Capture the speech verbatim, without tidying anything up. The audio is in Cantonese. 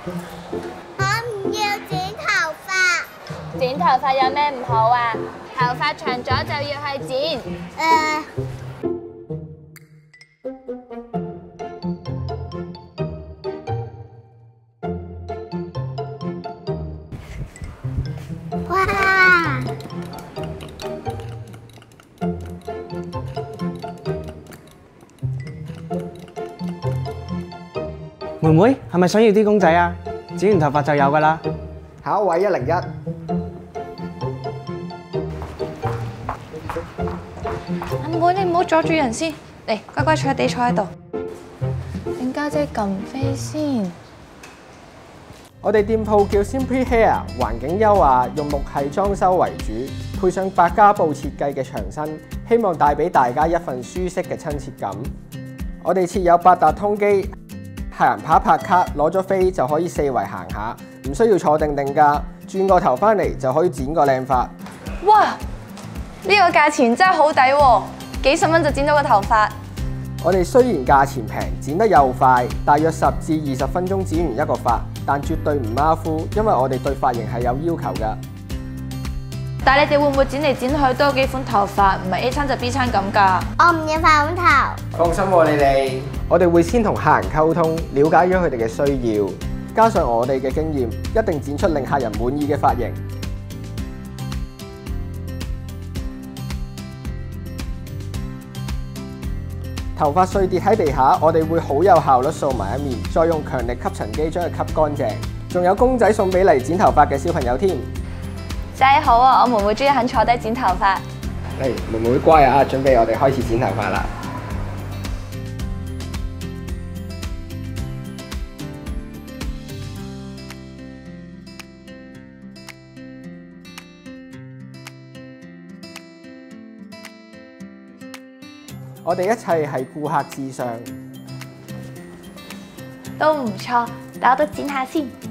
我唔要剪頭髮。 剪頭髮有咩唔好啊？頭髮長咗就要去剪。 誒。哇！ 妹妹係咪想要啲公仔啊？剪完頭髮就有㗎啦。 下一位一零一。 阿妹，你唔好阻住人先，嚟乖乖坐地坐喺度。令家姐撳飛先。 我哋店鋪叫 Simply Hair， 環境優雅，用木系裝修為主，配上百家布設計嘅牆身，希望帶俾大家一份舒適嘅親切感。我哋設有八達通機，客人拍一拍卡，攞咗飛就可以四圍行下，唔需要坐定定㗎，轉個頭翻嚟就可以剪個靚髮。 哇！呢個價錢真係好抵喎，幾十蚊就剪到個頭髮。 我哋雖然價錢平，剪得又快，大約十至二十分鐘剪完一個髮，但絕對唔馬虎，因為我哋對髮型係有要求㗎。 但係你哋會唔會剪嚟剪去都有幾款頭髮，唔係 A 餐就 B 餐咁㗎？ 我唔要粉頭。 放心喎，你哋，我哋會先同客人溝通，了解咗佢哋嘅需要，加上我哋嘅經驗，一定剪出令客人滿意嘅髮型。頭髮碎跌喺地下，我哋會好有效率掃埋一面，再用強力吸塵機將佢吸乾淨。仲有公仔送俾嚟剪頭髮嘅小朋友添。 真係好啊！我妹妹終於肯坐低剪頭髮。 嚟，妹妹乖啊！準備我哋開始剪頭髮啦。我哋一切係顧客至上。 都唔錯，但我都剪下先。